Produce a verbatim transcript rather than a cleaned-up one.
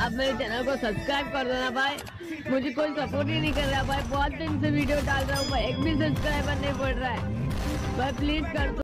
आप मेरे चैनल को सब्सक्राइब कर देना भाई। मुझे कोई सपोर्ट ही नहीं कर रहा भाई, बहुत दिन से वीडियो डाल रहा हूँ भाई, एक भी सब्सक्राइबर नहीं बढ़ रहा है भाई, प्लीज कर दो।